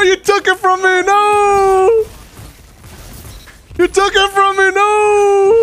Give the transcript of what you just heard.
No, you took it from me. No. You took it from me. No.